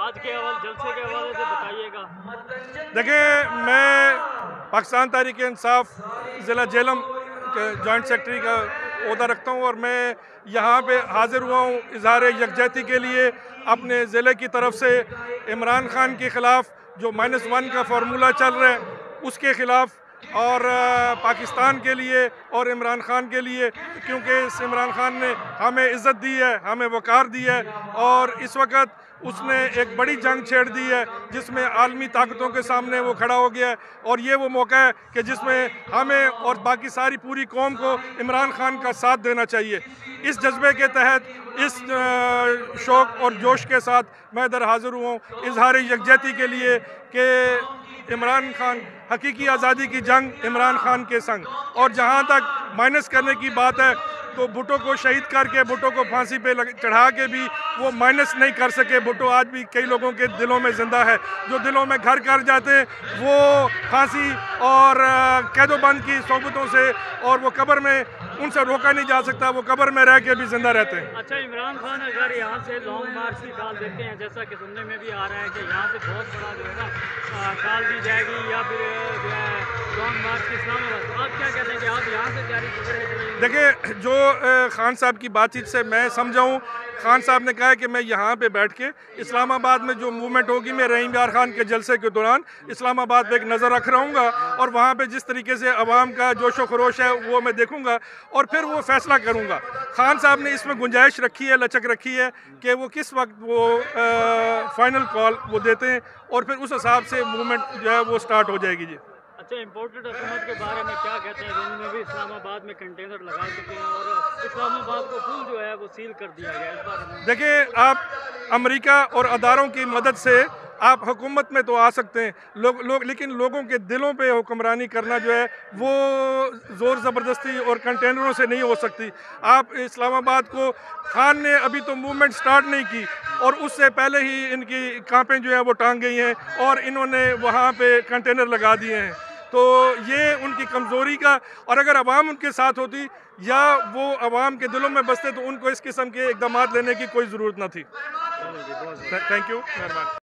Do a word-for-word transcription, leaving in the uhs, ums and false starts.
आज के हवाले जलसे के हवाले से बताइएगा। देखिए, मैं पाकिस्तान तहरीक इंसाफ ज़िला झेलम के जॉइंट सेक्रेटरी का ओहदा रखता हूँ और मैं यहाँ पे हाज़िर हुआ हूँ इजहार यकजहती के लिए। अपने ज़िले की तरफ से इमरान खान के ख़िलाफ़ जो माइनस वन का फार्मूला चल रहा है उसके ख़िलाफ़, और पाकिस्तान के लिए और इमरान खान के लिए, क्योंकि इस इमरान खान ने हमें इज़्ज़त दी है, हमें वक़ार दी है और इस वक्त उसने एक बड़ी जंग छेड़ दी है जिसमें आलमी ताकतों के सामने वो खड़ा हो गया है। और ये वो मौका है कि जिसमें हमें और बाकी सारी पूरी कौम को इमरान खान का साथ देना चाहिए। इस जज्बे के तहत, इस शौक़ और जोश के साथ मैं इधर हाज़िर हुआ हूँ इजहार यकजहती के लिए कि इमरान खान, हकीकी आज़ादी की जंग इमरान खान के संग। और जहाँ तक माइनस करने की बात है तो भुट्टो को शहीद करके, भुट्टो को फांसी पे चढ़ा के भी वो माइनस नहीं कर सके। भुट्टो आज भी कई लोगों के दिलों में ज़िंदा है। जो दिलों में घर कर जाते हैं वो फांसी और कैदोबंद की सोबतों से, और वो कब्र में उनसे रोका नहीं जा सकता, वो कब्र में रह के भी जिंदा रहते हैं। अच्छा, इमरान खान अगर यहाँ से लॉन्ग मार्च की कॉल देते हैं, जैसा कि सुनने में भी आ रहा है कि यहाँ से बहुत बड़ा जो है ना कॉल दी जाएगी या फिर जो है लॉन्ग मार्च की इस्लामाबाद, तो आप क्या कहते हैं कि आप यहाँ से तैयारी करेंगे? देखिए, जो खान साहब की बातचीत से मैं समझा हूँ, खान साहब ने कहा है कि मैं यहाँ पे बैठ के इस्लामाबाद में जो मूवमेंट होगी, मैं रहीम यार खान के जलसे के दौरान इस्लामाबाद पे एक नज़र रख रहूँगा और वहाँ पे जिस तरीके से अवाम का जोशो खरोश है वो मैं देखूँगा और फिर वो फैसला करूँगा। खान साहब ने इसमें गुंजाइश रखी है, लचक रखी है कि वो किस वक्त वो आ, फाइनल कॉल वो देते हैं और फिर उस हिसाब से मूवमेंट जो है वो स्टार्ट हो जाएगी जी। अच्छा, इम्पोर्टेड हुकूमत के बारे में क्या कहते हैं? उन्होंने भी इस्लामाबाद में कंटेनर लगा चुके हैं और इस्लामाबाद को फुल जो है वो सील कर दिया गया है इस बारे में। देखिए, आप अमेरिका और अदारों की मदद से आप हुकूमत में तो आ सकते हैं लोग लोग लेकिन लोगों के दिलों पे हुक्मरानी करना जो है वो ज़ोर ज़बरदस्ती और कंटेनरों से नहीं हो सकती। आप इस्लामाबाद को, खान ने अभी तो मूवमेंट स्टार्ट नहीं की और उससे पहले ही इनकी कांपें जो है वो टांग गई हैं और इन्होंने वहाँ पे कंटेनर लगा दिए हैं। तो ये उनकी कमज़ोरी का, और अगर अवाम उनके साथ होती या वो अवाम के दिलों में बसते तो उनको इस किस्म के इक़दाम लेने की कोई ज़रूरत न थी। थैंक यू, मेहरबानी।